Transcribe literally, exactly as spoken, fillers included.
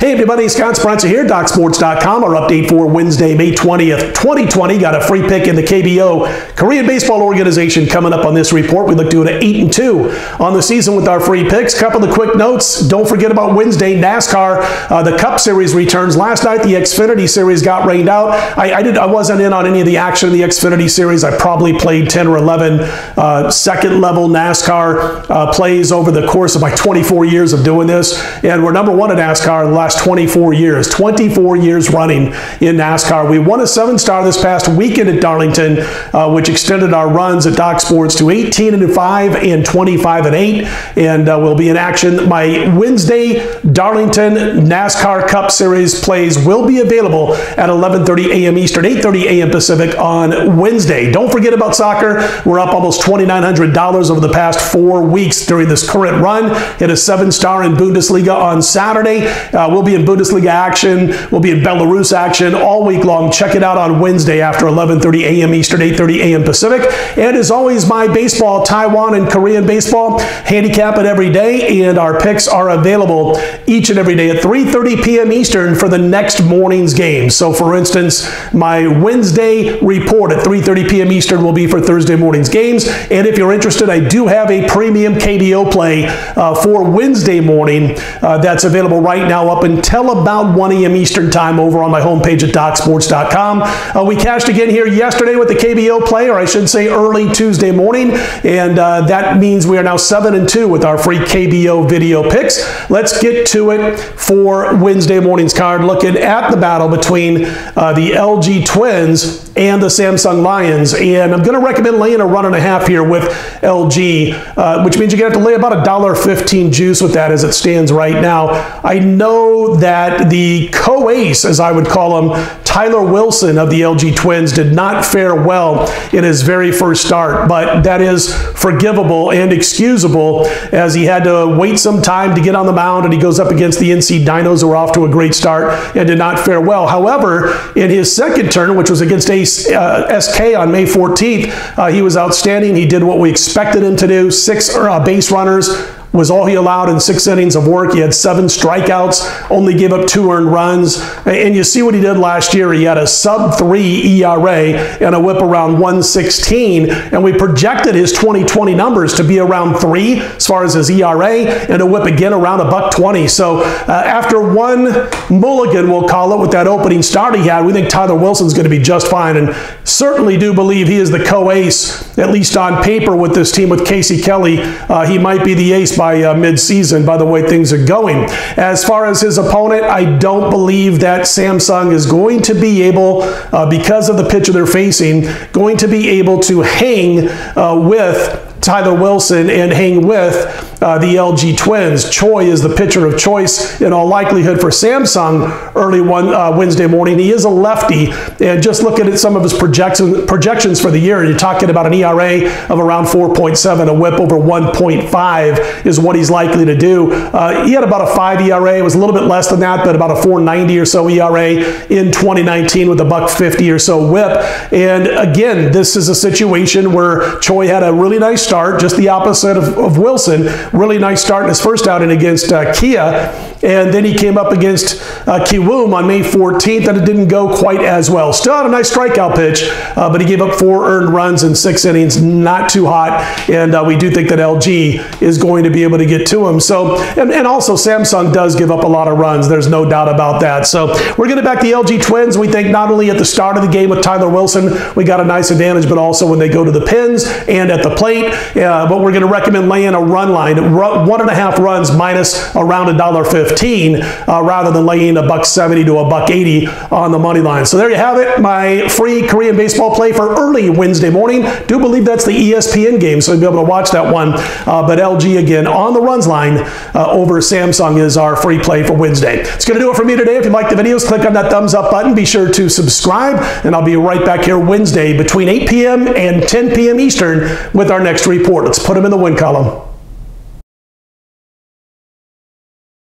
Hey everybody, Scott Spreitzer here, Doc Sports dot com. Our update for Wednesday, May twentieth, twenty twenty. Got a free pick in the K B O Korean Baseball Organization coming up on this report. We look to it at eight and two on the season with our free picks. Couple of quick notes. Don't forget about Wednesday, NASCAR. Uh, the Cup Series returns. Last night, the Xfinity Series got rained out. I, I, did, I wasn't in on any of the action in the Xfinity Series. I probably played ten or eleven uh, second level NASCAR uh, plays over the course of my twenty-four years of doing this. And we're number one in NASCAR in the last twenty-four years. twenty-four years running in NASCAR. We won a seven star this past weekend at Darlington, uh, which extended our runs at Doc Sports to eighteen and five and twenty-five and eight. And uh, we'll be in action. My Wednesday Darlington NASCAR Cup Series plays will be available at eleven thirty a m Eastern, eight thirty a m Pacific on Wednesday. Don't forget about soccer. We're up almost twenty-nine hundred dollars over the past four weeks during this current run. Hit a seven star in Bundesliga on Saturday. Uh, we'll be in Bundesliga action. We'll be in Belarus action all week long. Check it out on Wednesday after eleven thirty a m Eastern, eight thirty a m Pacific. And as always, my baseball, Taiwan and Korean baseball, handicap it every day, and our picks are available each and every day at three thirty p m Eastern for the next morning's game. So for instance, my Wednesday report at three thirty p m Eastern will be for Thursday morning's games. And if you're interested, I do have a premium K B O play uh, for Wednesday morning uh, that's available right now up until about one a m Eastern time over on my homepage at Doc Sports dot com. Uh, we cashed again here yesterday with the K B O play, or I should say early Tuesday morning, and uh, that means we are now seven and two with our free K B O video picks. Let's get to it for Wednesday morning's card, looking at the battle between uh, the L G Twins and the Samsung Lions, and I'm going to recommend laying a run and a half here with L G, uh, which means you're going to have to lay about a dollar fifteen juice with that as it stands right now. I know that the co-ace, as I would call him, Tyler Wilson of the L G Twins, did not fare well in his very first start, but that is forgivable and excusable as he had to wait some time to get on the mound, and he goes up against the N C Dinos, who were off to a great start and did not fare well. However, in his second turn, which was against Ace, uh, S K on May fourteenth, uh, he was outstanding. He did what we expected him to do. Six uh, base runners was all he allowed in six innings of work. He had seven strikeouts, only gave up two earned runs. And you see what he did last year. He had a sub three E R A and a whip around one sixteen. And we projected his twenty twenty numbers to be around three as far as his E R A, and a whip again around a buck twenty. So uh, after one mulligan, we'll call it, with that opening start he had, we think Tyler Wilson's going to be just fine, and certainly do believe he is the co-ace, at least on paper, with this team with Casey Kelly. Uh, he might be the ace by uh, mid-season, by the way things are going. As far as his opponent, I don't believe that Samsung is going to be able, uh, because of the pitcher they're facing, going to be able to hang uh, with Tyler Wilson and hang with uh, the L G Twins. Choi is the pitcher of choice in all likelihood for Samsung early one uh, Wednesday morning. He is a lefty, and just looking at some of his projection, projections for the year, you're talking about an E R A of around four point seven, a whip over one point five is what he's likely to do. Uh, he had about a five E R A. It was a little bit less than that, but about a four ninety or so E R A in twenty nineteen with a buck fifty or so whip. And again, this is a situation where Choi had a really nice start, just the opposite of, of Wilson. Really nice start in his first outing against uh, Kia, and then he came up against uh, Kiwoom on May fourteenth, and it didn't go quite as well. Still had a nice strikeout pitch, uh, but he gave up four earned runs in six innings. Not too hot, and uh, we do think that L G is going to be able to get to him. So, and, and also Samsung does give up a lot of runs. There's no doubt about that. So we're going to back the L G Twins. We think not only at the start of the game with Tyler Wilson, we got a nice advantage, but also when they go to the pins and at the plate. Uh, but we're going to recommend laying a run line, one and a half runs minus around a dollar fifteen, uh, rather than laying a buck seventy to a buck eighty on the money line. So there you have it, my free Korean baseball play for early Wednesday morning. Do believe that's the E S P N game, so you'll be able to watch that one. Uh, but L G again on the runs line uh, over Samsung is our free play for Wednesday. It's going to do it for me today. If you like the videos, click on that thumbs up button. Be sure to subscribe, and I'll be right back here Wednesday between eight p m and ten p m Eastern with our next report. Let's put them in the win column.